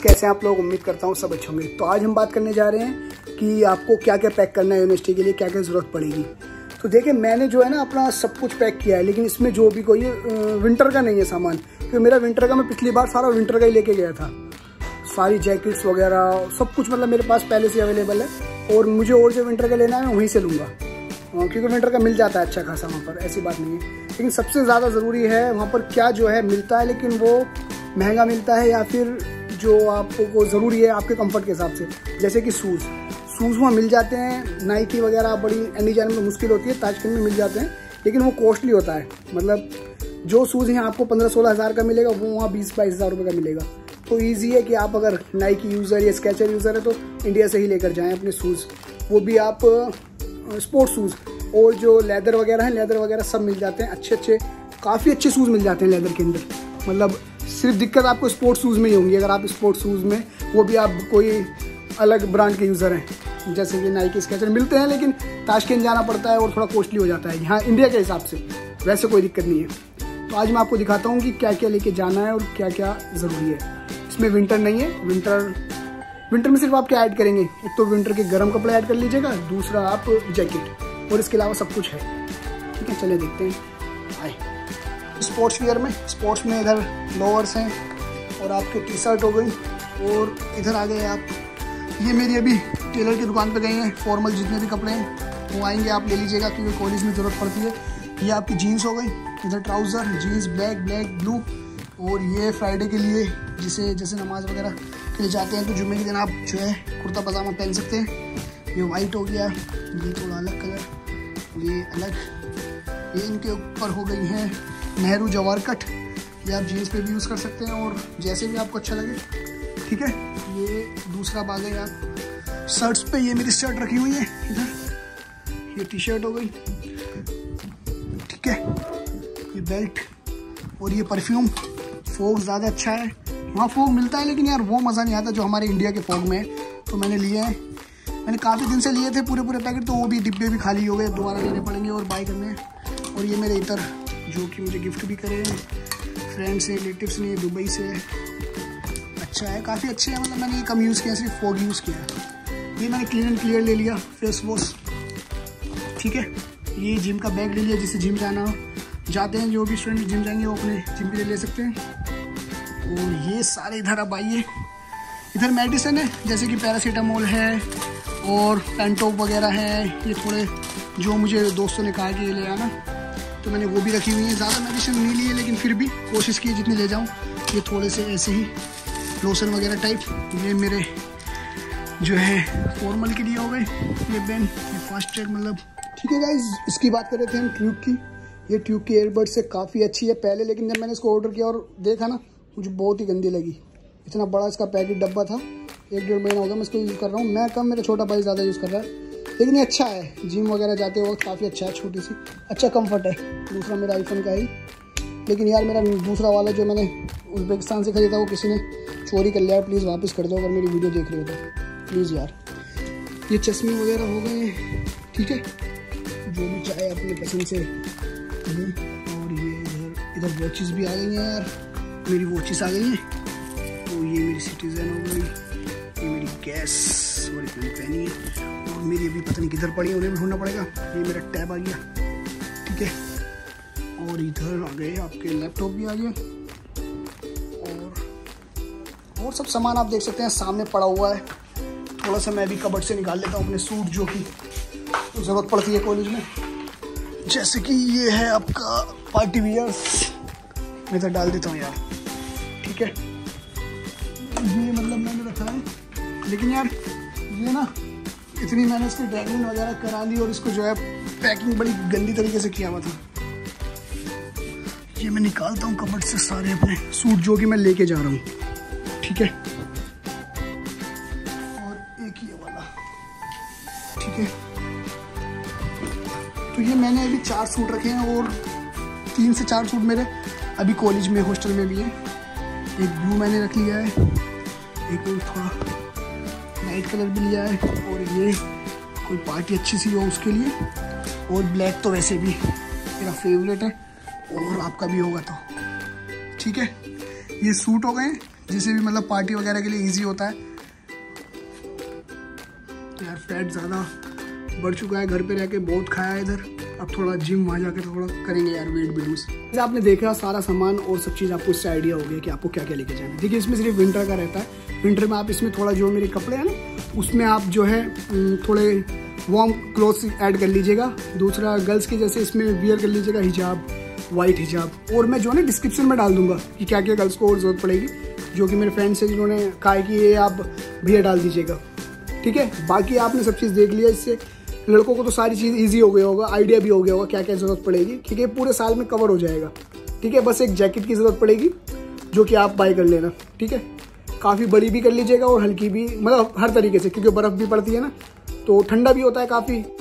कैसे हैं आप लोग? उम्मीद करता हूँ सब अच्छे होंगे। तो आज हम बात करने जा रहे हैं कि आपको क्या क्या पैक करना है यूनिवर्सिटी के लिए, क्या क्या ज़रूरत पड़ेगी। तो देखिए मैंने जो है ना अपना सब कुछ पैक किया है, लेकिन इसमें जो भी कोई विंटर का नहीं है सामान, क्योंकि मेरा विंटर का मैं पिछली बार सारा विंटर का ही लेके गया था। सारी जैकेट्स वगैरह सब कुछ मतलब मेरे पास पहले से अवेलेबल है, और मुझे और जो विंटर का लेना है मैं वहीं से लूँगा, क्योंकि विंटर का मिल जाता है अच्छा खासा वहाँ पर, ऐसी बात नहीं है। लेकिन सबसे ज़्यादा ज़रूरी है वहाँ पर क्या जो है मिलता है, लेकिन वो महंगा मिलता है या फिर जो आपको ज़रूरी है आपके कंफर्ट के हिसाब से। जैसे कि शूज़ वहाँ मिल जाते हैं, नाइकी वगैरह बड़ी एंडीजान में मुश्किल होती है, ताजकंद में मिल जाते हैं, लेकिन वो कॉस्टली होता है। मतलब जो शूज़ यहाँ आपको 15-16 हज़ार का मिलेगा वो वहाँ 20-22 हज़ार रुपये का मिलेगा। तो ईजी है कि आप अगर नाइकी यूज़र या स्केचर यूज़र है तो इंडिया से ही लेकर जाएँ अपने शूज़, वो भी आप स्पोर्ट्स शूज़। और जो लेदर वगैरह है, लेदर वगैरह सब मिल जाते हैं, अच्छे काफ़ी अच्छे शूज़ मिल जाते हैं लेदर के अंदर। मतलब सिर्फ दिक्कत आपको स्पोर्ट्स शूज़ में ही होंगी, अगर आप स्पोर्ट्स शूज़ में वो भी आप कोई अलग ब्रांड के यूज़र हैं, जैसे कि नाइकी स्केचर मिलते हैं, लेकिन ताशकंद जाना पड़ता है और थोड़ा कॉस्टली हो जाता है यहाँ इंडिया के हिसाब से। वैसे कोई दिक्कत नहीं है। तो आज मैं आपको दिखाता हूँ कि क्या क्या लेके जाना है और क्या क्या ज़रूरी है। इसमें विंटर नहीं है, विंटर में सिर्फ आप क्या ऐड करेंगे, एक तो विंटर के गर्म कपड़े ऐड कर लीजिएगा, दूसरा आप जैकेट, और इसके अलावा सब कुछ है। ठीक है, चलिए देखते हैं। आए स्पोर्ट्स में इधर लोअर्स हैं और आपके टी शर्ट हो गई, और इधर आ गए आप। ये मेरी अभी टेलर की दुकान पे गए हैं, फॉर्मल जितने भी कपड़े हैं वो आएंगे, आप ले लीजिएगा क्योंकि कॉलेज में ज़रूरत पड़ती है। ये आपकी जीन्स हो गई, इधर ट्राउज़र, जीन्स ब्लैक ब्लू, और ये फ्राइडे के लिए जैसे नमाज वगैरह के लिए जाते हैं तो जुम्मे के दिन आप जो है कुर्ता पजामा पहन सकते हैं। ये वाइट हो गया, ये थोड़ा अलग कलर, ये अलग, ये इनके ऊपर हो गई है नेहरू जवार कट, ये आप जीन्स पे भी यूज़ कर सकते हैं और जैसे भी आपको अच्छा लगे। ठीक है, ये दूसरा बाग है आप शर्ट्स पे, ये मेरी शर्ट रखी हुई है इधर, ये टी शर्ट हो गई। ठीक है, ये बेल्ट, और ये परफ्यूम। फोग ज़्यादा अच्छा है, वहाँ फोग मिलता है लेकिन यार वो मज़ा नहीं आता जो हमारे इंडिया के फोग में है। तो मैंने लिए हैं, मैंने काफ़ी दिन से लिए थे पूरे पैकेट, तो वो भी डिब्बे भी खाली हो गए, दोबारा लेने पड़ेंगे और बाय करने हैं। और ये मेरे इधर जो कि मुझे गिफ्ट भी करे हैं फ्रेंड्स से, रिलेटिव्स ने, दुबई से। अच्छा है, काफ़ी अच्छे हैं, मतलब मैंने ये कम यूज़ किया, सिर्फ फोग यूज़ किया है। ये मैंने क्लीन एंड क्लियर ले लिया, फेस वॉश। ठीक है, ये जिम का बैग ले लिया, जिससे जिम जाना जाते हैं, जो भी स्टूडेंट जिम जाएंगे वो अपने जिम के लिए ले सकते हैं। और ये सारे इधर अब आइए, इधर मेडिसिन है जैसे कि पैरासीटामोल है और पेंटोप वगैरह है। ये थोड़े जो मुझे दोस्तों ने कहा कि ये ले आना, तो मैंने वो भी रखी हुई है। ज़्यादा मेडिसिन नहीं ली है, लेकिन फिर भी कोशिश की जितनी ले जाऊँ। ये थोड़े से ऐसे ही लोशन वगैरह टाइप। ये मेरे जो है फॉर्मल के लिए हो गए, ये पेन, ये फास्ट ट्रैक मतलब। ठीक है गाइस, इसकी बात कर रहे थे हम ट्यूब की। ये ट्यूब की एयरबड से काफ़ी अच्छी है पहले, लेकिन जब मैंने इसको ऑर्डर किया और देखा ना, मुझे बहुत ही गंदी लगी। इतना बड़ा इसका पैकेट डब्बा था, 1-1.5 महीना हो गया मैं इसको यूज़ कर रहा हूँ। मैं कम, मेरा छोटा भाई ज़्यादा यूज़ कर रहा है, लेकिन ये अच्छा है, जिम वगैरह जाते वक्त काफ़ी अच्छा है, छोटी सी अच्छा कंफर्ट है। दूसरा मेरा आईफोन का ही, लेकिन यार मेरा दूसरा वाला जो मैंने उज़्बेकिस्तान से खरीदा वो किसी ने चोरी कर लिया। प्लीज़ वापस कर दो अगर मेरी वीडियो देख रहे हो तो प्लीज़ यार। ये चश्मे वगैरह हो गए हैं, ठीक है, जो भी चाहे अपने पसंद से। और ये इधर वॉचेस भी आ गई हैं यार, मेरी वॉचेस आ गई हैं। तो ये मेरी सिटीजन हो गई, ये मेरी गैस और एक मैंने पहनी है, और मेरी अभी पता नहीं किधर पड़ी है, उन्हें भी ढूंढना पड़ेगा। ये मेरा टैब आ गया, ठीक है, और इधर आ गए आपके लैपटॉप भी आ गया, और सब सामान आप देख सकते हैं सामने पड़ा हुआ है। थोड़ा सा मैं भी कबर्ड से निकाल लेता हूँ अपने सूट जो कि ज़रूरत पड़ती है कॉलेज में, जैसे कि ये है आपका पार्टी वियर्स, मैं इधर डाल देता हूँ यार। ठीक है, ये मतलब मैंने रखा है, लेकिन यार ये ना इतनी मैंने इसकी ड्राइविंग वगैरह करा ली और इसको जो है पैकिंग बड़ी गंदी तरीके से किया हुआ था। ये मैं निकालता हूँ कबर्ड से सारे अपने सूट जो कि मैं लेके जा रहा हूँ। ठीक है, और एक ये वाला, ठीक है। तो ये मैंने अभी 4 सूट रखे हैं, और 3 से 4 सूट मेरे अभी कॉलेज में, हॉस्टल में भी है। एक ब्लू मैंने रख लिया है, एक थोड़ा लाइट कलर भी लिया है, और ये कोई पार्टी अच्छी सी हो उसके लिए, और ब्लैक तो वैसे भी मेरा फेवरेट है, और आपका भी होगा तो। ठीक है, ये सूट हो गए, जिसे भी मतलब पार्टी वगैरह के लिए ईजी होता है। यार फैट ज़्यादा बढ़ चुका है, घर पे रह के बहुत खाया है इधर, अब थोड़ा जिम वहाँ जाके थोड़ा करेंगे यार वेट भी लूज। जैसे आपने देखा सारा सामान और सब चीज़ आपको इससे आइडिया हो गया कि आपको क्या क्या लेके जाना है। देखिए इसमें सिर्फ विंटर का रहता है, विंटर में आप इसमें थोड़ा जो मेरे कपड़े हैं ना उसमें आप जो है थोड़े वार्म क्लोथ्स ऐड कर लीजिएगा। दूसरा गर्ल्स के जैसे इसमें वियर कर लीजिएगा हिजाब, वाइट हिजाब, और मैं जो है ना डिस्क्रिप्शन में डाल दूंगा कि क्या क्या गर्ल्स को और जरूरत पड़ेगी, जो कि मेरे फ्रेंड्स हैं जिन्होंने कहा है कि ये आप भैया डाल दीजिएगा, ठीक है। बाकी आपने सब चीज़ देख लिया, इससे लड़कों को तो सारी चीज़ ईजी हो गया होगा, आइडिया भी हो गया होगा क्या क्या ज़रूरत पड़ेगी, ठीक है। पूरे साल में कवर हो जाएगा, ठीक है। बस एक जैकेट की ज़रूरत पड़ेगी जो कि आप बाय कर लेना, ठीक है। काफ़ी बड़ी भी कर लीजिएगा और हल्की भी, मतलब हर तरीके से, क्योंकि बर्फ़ भी पड़ती है ना तो ठंडा भी होता है काफ़ी।